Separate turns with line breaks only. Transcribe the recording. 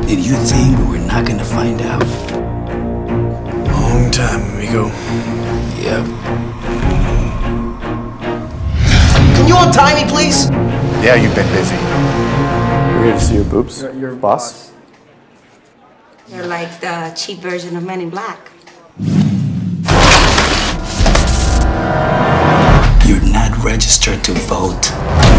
Did you think we were not gonna find out?
Long time, amigo.
Yep.
Can you untie me, please?
Yeah, you've been busy.
We're here to see your boobs.
Your
boss.
They're like the cheap version of Men in Black.
You're not registered to vote.